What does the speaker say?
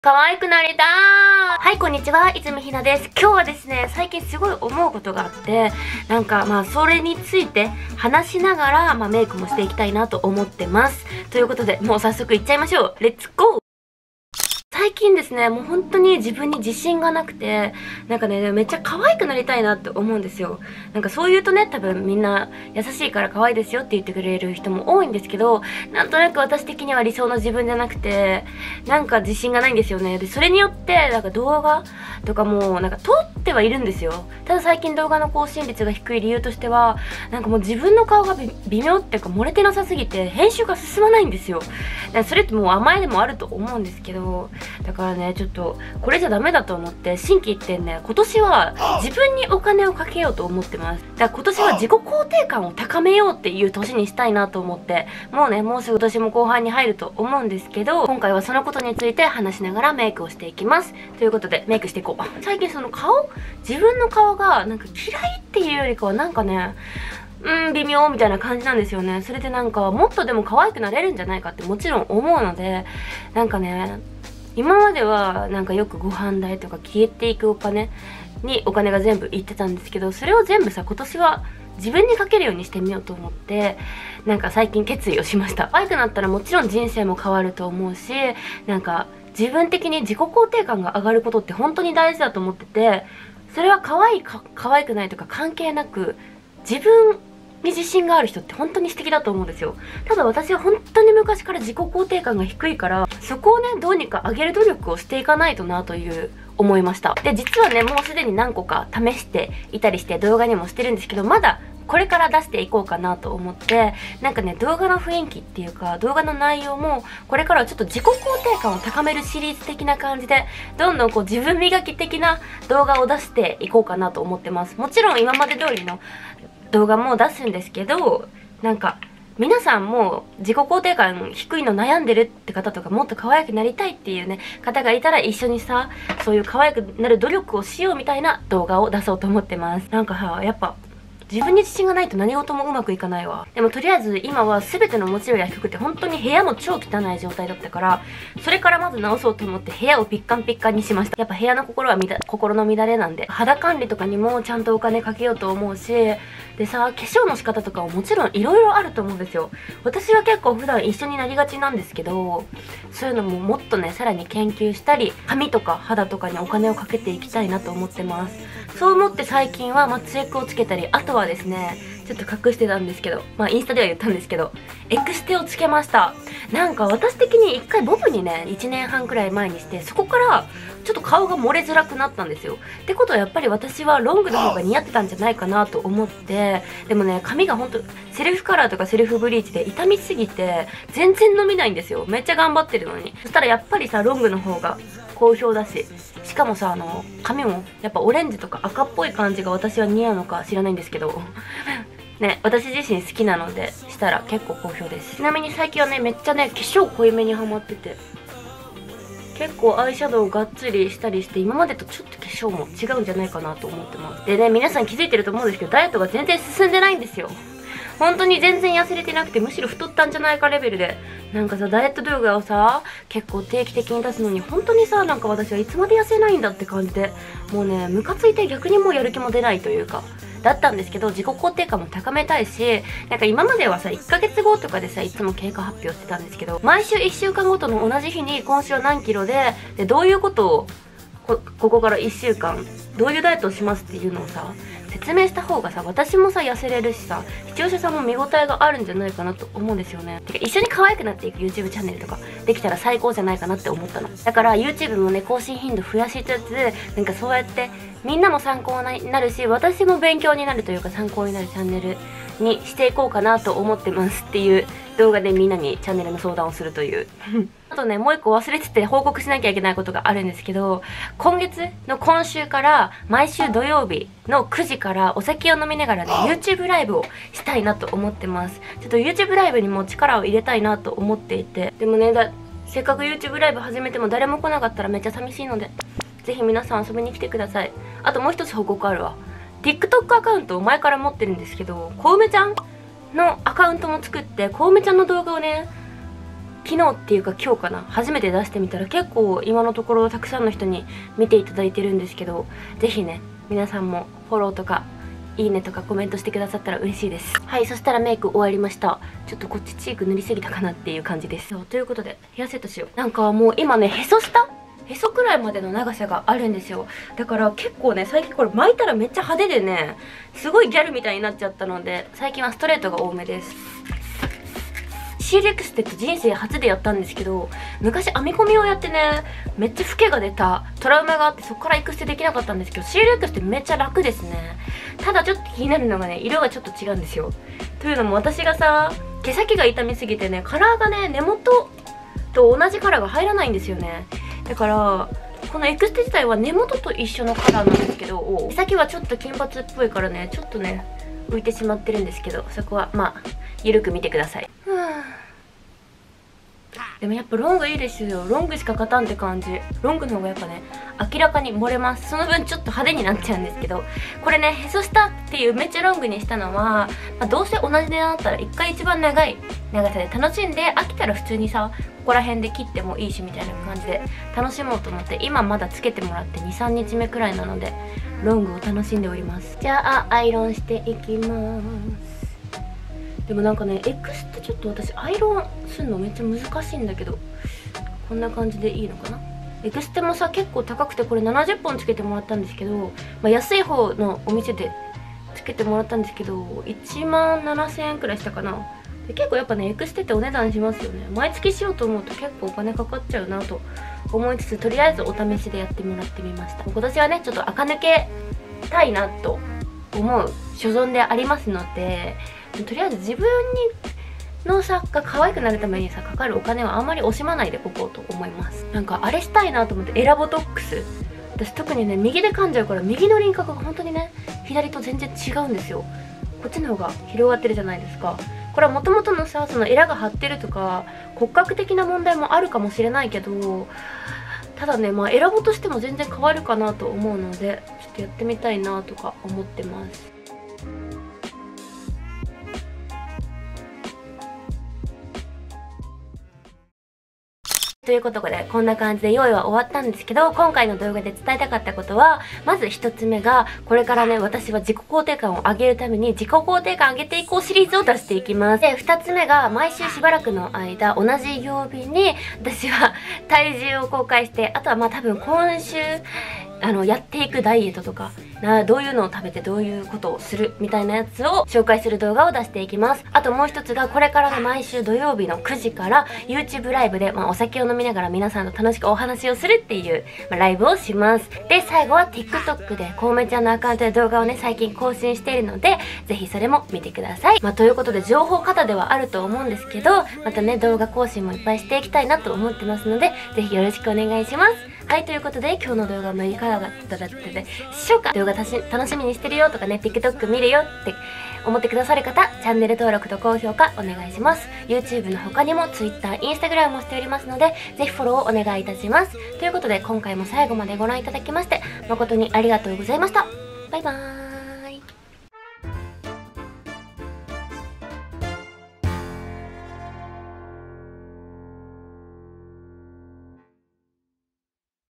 可愛くなりたー。はい、こんにちは、泉ひなです。今日はですね、最近すごい思うことがあって、それについて話しながら、メイクもしていきたいなと思ってます。ということで、もう早速いっちゃいましょう。レッツゴー。最近ですね、もう本当に自分に自信がなくて、めっちゃ可愛くなりたいなって思うんですよ。そう言うとね、多分みんな優しいから可愛いですよって言ってくれる人も多いんですけど、なんとなく私的には理想の自分じゃなくて、自信がないんですよね。で、それによって、動画とかも、撮ってはいるんですよ。ただ最近動画の更新率が低い理由としては、もう自分の顔が微妙っていうか漏れてなさすぎて、編集が進まないんですよ。だからそれってもう甘えでもあると思うんですけど、だからね、ちょっとこれじゃダメだと思って心機一転ね、今年は自分にお金をかけようと思ってます。だから今年は自己肯定感を高めようっていう年にしたいなと思って、もうすぐ年も後半に入ると思うんですけど、今回はそのことについて話しながらメイクをしていきます。ということでメイクしていこう。最近その自分の顔が嫌いっていうよりかは微妙みたいな感じなんですよね。それでもっとでも可愛くなれるんじゃないかってもちろん思うので、今まではよくご飯代とか消えていくお金が全部いってたんですけど、それを全部今年は自分にかけるようにしてみようと思って、最近決意をしました。可愛くなったらもちろん人生も変わると思うし、自分的に自己肯定感が上がることって本当に大事だと思ってて、それは可愛くないとか関係なく、自分に自信がある人って本当に素敵だと思うんですよ。ただ私は本当に昔から自己肯定感が低いから、そこをね、どうにか上げる努力をしていかないとなという思いました。で、実はね、もうすでに何個か試していたりして動画にもしてるんですけど、まだこれから出していこうかなと思って、動画の雰囲気っていうか、動画の内容も、これからはちょっと自己肯定感を高めるシリーズ的な感じで、どんどん自分磨き的な動画を出していこうかなと思ってます。もちろん今まで通りの動画も出すんですけど、皆さんも自己肯定感低いの悩んでるって方とか、もっと可愛くなりたいっていうね、方がいたら一緒にさ、そういう可愛くなる努力をしようみたいな動画を出そうと思ってます。やっぱ、自分に自信がないと何事もうまくいかないわ。でもとりあえず今は全ての持ちよりは低くて、本当に部屋も超汚い状態だったから、それからまず直そうと思って部屋をピッカンピッカンにしました。やっぱ部屋の心の乱れなんで、肌管理とかにもちゃんとお金かけようと思うし、でさ、化粧の仕方とかももちろん色々あると思うんですよ。私は結構普段一緒になりがちなんですけど、そういうのももっとね、さらに研究したり、髪とか肌とかにお金をかけていきたいなと思ってます。そう思って最近はツエクをつけたり、あとはですね、ちょっと隠してたんですけど、インスタでは言ったんですけど、エクステをつけました。私的に一回ボブにね、1年半くらい前にして、そこからちょっと顔が漏れづらくなったんですよ。ってことはやっぱり私はロングの方が似合ってたんじゃないかなと思って、でもね、髪がほんとセルフカラーとかセルフブリーチで傷みすぎて全然伸びないんですよ。めっちゃ頑張ってるのに。そしたらやっぱりさ、ロングの方が好評だし、しかもさ、髪もやっぱオレンジとか赤っぽい感じが私は似合うのか知らないんですけどね、私自身好きなのでしたら結構好評です。ちなみに最近はね、めっちゃね、化粧濃いめにハマってて、結構アイシャドウがっつりしたりして、今までとちょっと化粧も違うんじゃないかなと思ってます。でね、皆さん気づいてると思うんですけど、ダイエットが全然進んでないんですよ。本当に全然痩せれてなくて、むしろ太ったんじゃないかレベルで、ダイエット動画をさ、結構定期的に出すのに、本当にさ、私はいつまで痩せないんだって感じで、もうね、ムカついて逆にもうやる気も出ないというか、だったんですけど、自己肯定感も高めたいし、今まではさ、1ヶ月後とかでさ、いつも経過発表してたんですけど、毎週1週間ごとの同じ日に今週は何キロで、どういうことをここから1週間どういうダイエットをしますっていうのをさ、説明した方がさ、私もさ、痩せれるしさ、視聴者さんも見応えがあるんじゃないかなと思うんですよね。てか一緒に可愛くなっていく YouTube チャンネルとかできたら最高じゃないかなって思ったの。だから YouTube もね、更新頻度増やしつつ、そうやってみんなも参考になるし、私も勉強になるというか参考になるチャンネルにしていこうかなと思ってますっていう動画でみんなにチャンネルの相談をするというあとね、もう一個忘れてて報告しなきゃいけないことがあるんですけど、今週から毎週土曜日の9時からお酒を飲みながらね、YouTube ライブをしたいなと思ってます。ちょっと YouTube ライブにも力を入れたいなと思っていて、でもね、せっかく YouTube ライブ始めても誰も来なかったらめっちゃ寂しいので、ぜひ皆さん遊びに来てください。あともう一つ報告あるわ。TikTok アカウントを前から持ってるんですけど、小梅ちゃんのアカウントも作って、小梅ちゃんの動画をね、 昨日っていうか今日かな、初めて出してみたら結構今のところたくさんの人に見ていただいてるんですけど、ぜひね皆さんもフォローとかいいねとかコメントしてくださったら嬉しいです。はい、そしたらメイク終わりました。ちょっとこっちチーク塗りすぎたかなっていう感じです。ということでヘアセットしよう。なんかもう今ねへそくらいまでの長さがあるんですよ。だから結構ね最近これ巻いたらめっちゃ派手でね、すごいギャルみたいになっちゃったので最近はストレートが多めです。シールエクステって人生初でやったんですけど、昔編み込みをやってねめっちゃフケが出たトラウマがあって、そこからエクステできなかったんですけど、シールエクステめっちゃ楽ですね。ただちょっと気になるのがね、色がちょっと違うんですよ。というのも私がさ毛先が傷みすぎてね、カラーがね根元と同じカラーが入らないんですよね。だからこのエクステ自体は根元と一緒のカラーなんですけど、毛先はちょっと金髪っぽいからねちょっとね浮いてしまってるんですけど、そこはまあゆるく見てください。でもやっぱロングいいですよ。ロングしか勝たんって感じ。ロングの方がやっぱね明らかに漏れます。その分ちょっと派手になっちゃうんですけど、これねへそ下っていうめっちゃロングにしたのは、どうせ同じ値段だったら一回一番長い長さで楽しんで、飽きたら普通にさここら辺で切ってもいいしみたいな感じで楽しもうと思って、今まだつけてもらって 2,3 日目くらいなのでロングを楽しんでおります。じゃあアイロンしていきます。でもなんかねエクステちょっと私アイロンするのめっちゃ難しいんだけど、こんな感じでいいのかな。エクステもさ結構高くて、これ70本つけてもらったんですけど、安い方のお店でつけてもらったんですけど1万7000円くらいしたかな。で結構やっぱねエクステってお値段しますよね。毎月しようと思うと結構お金かかっちゃうなと思いつつ、とりあえずお試しでやってもらってみました。今年はねちょっと垢抜けたいなと思う所存でありますので、とりあえず自分のさが可愛くなるためにさかかるお金はあんまり惜しまないでおこうと思います。なんかあれしたいなと思って、エラボトックス、私特にね右で噛んじゃうから右の輪郭が本当にね左と全然違うんですよ。こっちの方が広がってるじゃないですか。これはもともとのさそのエラが張ってるとか骨格的な問題もあるかもしれないけど、ただねエラボとしても全然変わるかなと思うので、ちょっとやってみたいなとか思ってます。ということでこんな感じで用意は終わったんですけど、今回の動画で伝えたかったことは、まず1つ目がこれからね私は自己肯定感を上げるために自己肯定感上げていこうシリーズを出していきます。で2つ目が毎週しばらくの間同じ曜日に私は体重を公開して、あとは多分今週やっていくダイエットとかどういうのを食べてどういうことをするみたいなやつを紹介する動画を出していきます。あともう一つがこれからの毎週土曜日の9時から YouTube ライブで、お酒を飲みながら皆さんと楽しくお話をするっていう、ライブをします。で最後は TikTok でコウメちゃんのアカウントで動画をね最近更新しているので、ぜひそれも見てください。ということで情報過多ではあると思うんですけど、またね動画更新もいっぱいしていきたいなと思ってますので、ぜひよろしくお願いします。はい、ということで今日の動画もいかがだったでしょうか。動画楽しみにしてるよとかね TikTok 見るよって思ってくださる方、チャンネル登録と高評価お願いします。 YouTube の他にも Twitter、Instagram もしておりますので、ぜひフォローをお願いいたします。ということで今回も最後までご覧いただきまして誠にありがとうございました。バイバーイ。